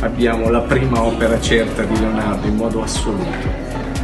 abbiamo la prima opera certa di Leonardo in modo assoluto.